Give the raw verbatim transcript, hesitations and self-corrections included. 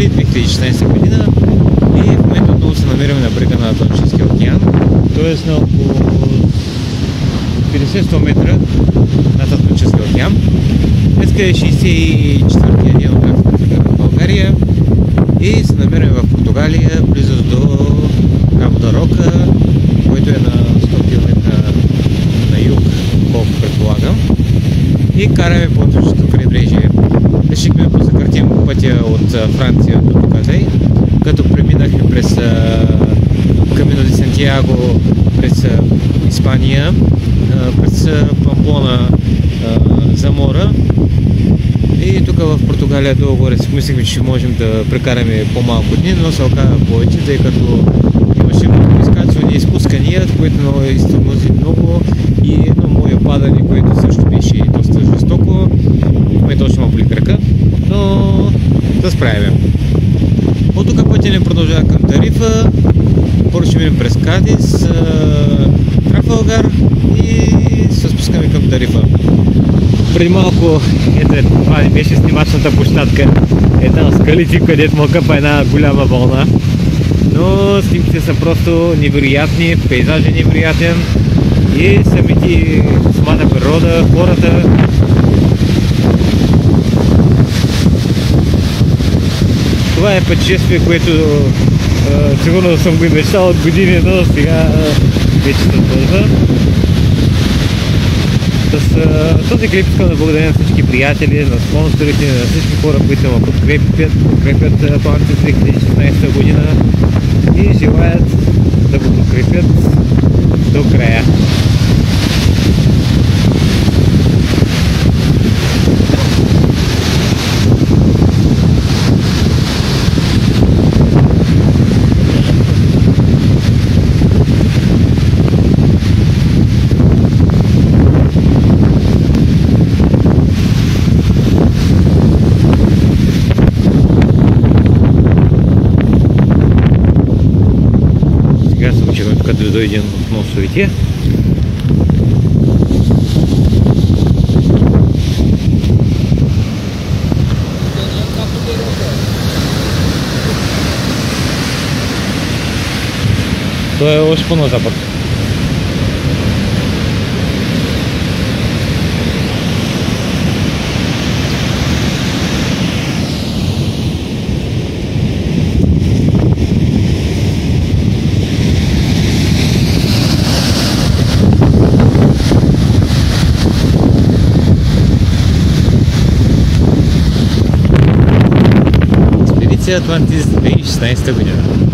две хиляди и шестнадесета година и в момента отново се намираме на брега на Атлантическия океан, т.е. на около петдесет до сто метра над Атлантическия океан. Днес е шейсет и четвъртия ден от в България и се намираме в Португалия, близо до Кабо да Рока, който е на сто километра на юг, колко предполагам. И караме по Атлантическото крайбрежие. Решихме да посъкратим пътя от Франция до Дукатей, като преминахме през Камино де Сантьяго, през Испания, през Памплона, Замора. И тук в Португалия долу-горе си мислихме, че ще можем да прекараме по-малко дни, но се оказа повече, тъй като имаше много изкачвания и изпускания, което много изтормози много и едно мое падане, което също беше доста жестоко. Ме точно ма боли крака, но да справим. От тук пътя не продължава към Тарифа, първо ще минем през Кадис, Трафалгар и се спускаме към Тарифа. Преди малко, ето, това не беше снимачната площадка, една от скалите, където му къпа една голяма вълна. Но снимките са просто невероятни, пейзажът е невероятен и самите, самата природа, хората. Това е пътешествие, което а, сигурно съм го мечтал от години, но сега а, вече се сбърза. С а, този клип искам да благодаря на всички приятели, на спонсорите, на всички хора, които ме подкрепят, подкрепят планите две хиляди и шестнадесета година и желаят да го подкрепят до края. Сега се очакваме тук да дойде от носовите. Това е още по-на запад. Атлантис две хиляди и шестнадесета година.